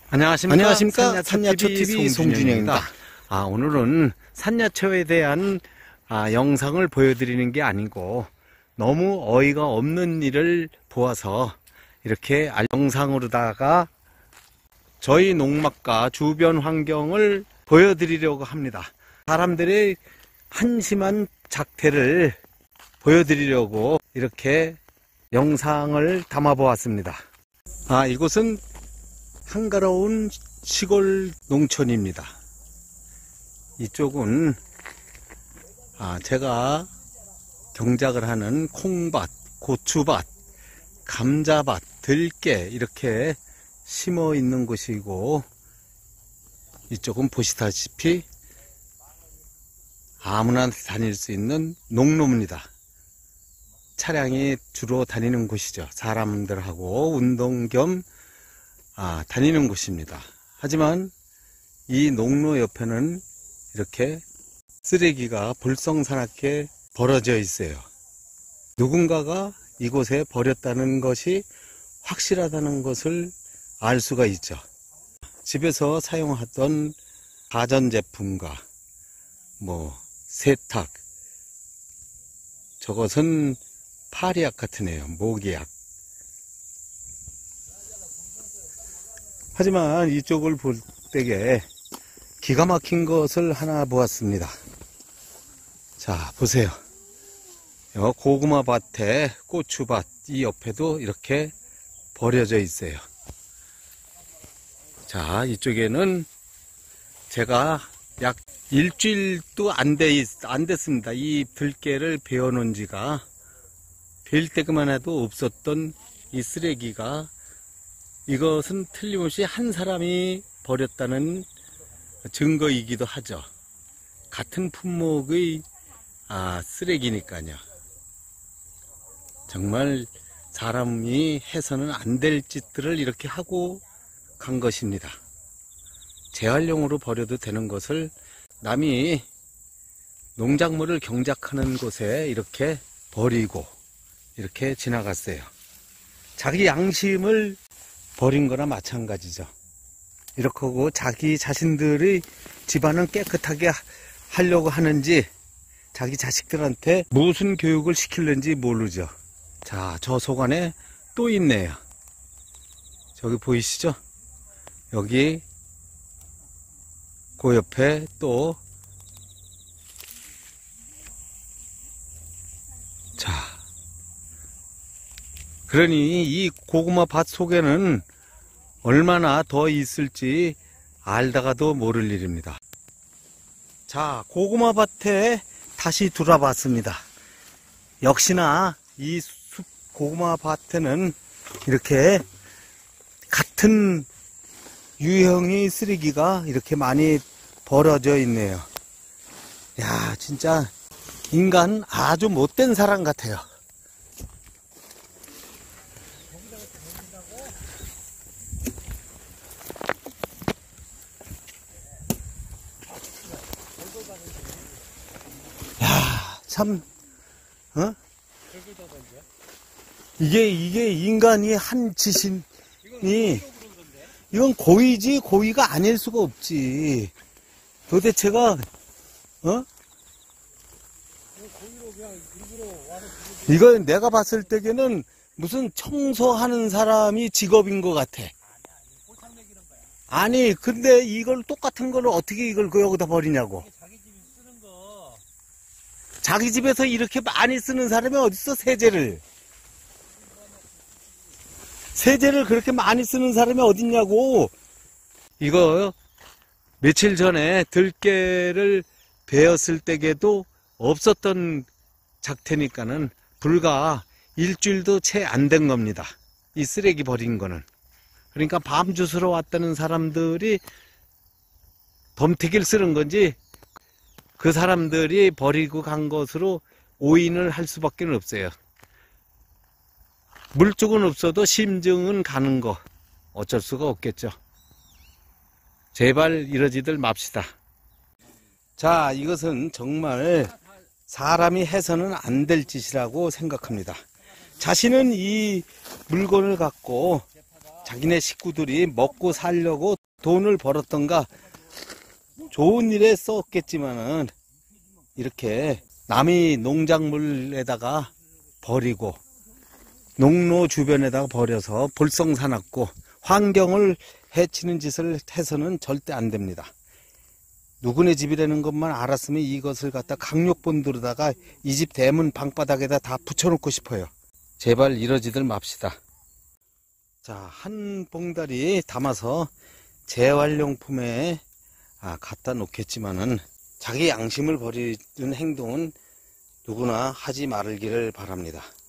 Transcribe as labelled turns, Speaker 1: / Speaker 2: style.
Speaker 1: 안녕하십니까. 산야초TV 송준영입니다.
Speaker 2: 오늘은 산야초에 대한 영상을 보여드리는 게 아니고 너무 어이가 없는 일을 보아서 이렇게 영상으로다가 저희 농막과 주변 환경을 보여드리려고 합니다. 사람들의 한심한 작태를 보여드리려고 이렇게 영상을 담아 보았습니다. 이곳은 한가로운 시골 농촌입니다. 이쪽은 제가 경작을 하는 콩밭, 고추밭, 감자밭, 들깨 이렇게 심어 있는 곳이고, 이쪽은 보시다시피 아무나 다닐 수 있는 농로입니다. 차량이 주로 다니는 곳이죠. 사람들하고 운동 겸 다니는 곳입니다. 하지만 이 농로 옆에는 이렇게 쓰레기가 볼썽사납게 버려져 있어요. 누군가가 이곳에 버렸다는 것이 확실하다는 것을 알 수가 있죠. 집에서 사용하던 가전제품과 세탁, 저것은 파리약 같으네요. 모기약. 하지만 이쪽을 볼 때에 기가 막힌 것을 하나 보았습니다. 자, 보세요. 고구마 밭에 고추밭 이 옆에도 이렇게 버려져 있어요. 자, 이쪽에는 제가 약 일주일도 안 됐습니다. 이 들깨를 베어 놓은 지가, 베일 때만 해도 없었던 이 쓰레기가, 이것은 틀림없이 한 사람이 버렸다는 증거이기도 하죠. 같은 품목의 쓰레기니까요. 정말 사람이 해서는 안 될 짓들을 이렇게 하고 간 것입니다. 재활용으로 버려도 되는 것을 남이 농작물을 경작하는 곳에 이렇게 버리고 이렇게 지나갔어요. 자기 양심을 버린 거나 마찬가지죠. 이렇게 하고 자기 자신들의 집안을 깨끗하게 하려고 하는지 자기 자식들한테 무슨 교육을 시키는지 모르죠. 자, 저 속 안에 또 있네요. 저기 보이시죠? 여기 그 옆에 또, 자, 그러니 이 고구마 밭 속에는 얼마나 더 있을지 알다가도 모를 일입니다. 자, 고구마 밭에 다시 돌아봤습니다. 역시나 이 고구마 밭에는 이렇게 같은 유형의 쓰레기가 이렇게 많이 버려져 있네요. 야, 진짜 인간 아주 못된 사람 같아요. 야, 참, 이게 인간이 한 짓이니, 이건 고의지, 고의가 아닐 수가 없지. 도대체가, 이거 내가 봤을 때에는 무슨 청소하는 사람이 직업인 것 같아. 아니, 근데 이걸 똑같은 걸 어떻게 이걸 여기다 버리냐고. 자기 집에서 이렇게 많이 쓰는 사람이 어딨어, 세제를. 세제를 그렇게 많이 쓰는 사람이 어딨냐고. 이거 며칠 전에 들깨를 베었을 때에도 없었던 작태니까는 불과 일주일도 채 안 된 겁니다. 이 쓰레기 버린 거는. 그러니까 밤 주스러 왔다는 사람들이 덤태기를 쓰는 건지 그 사람들이 버리고 간 것으로 오인을 할 수밖에 없어요. 물쪽은 없어도 심증은 가는 거 어쩔 수가 없겠죠. 제발 이러지들 맙시다. 자, 이것은 정말 사람이 해서는 안 될 짓이라고 생각합니다. 자신은 이 물건을 갖고 자기네 식구들이 먹고 살려고 돈을 벌었던가 좋은 일에 썼겠지만은 이렇게 남이 농작물에다가 버리고 농로 주변에다가 버려서 볼성사납고 환경을 해치는 짓을 해서는 절대 안 됩니다. 누구네 집이라는 것만 알았으면 이것을 갖다 강력본드로다가 이 집 대문 방바닥에다 다 붙여놓고 싶어요. 제발 이러지들 맙시다. 자, 한 봉다리 담아서 재활용품에 갖다 놓겠지만은 자기 양심을 버리는 행동은 누구나 하지 말기를 바랍니다.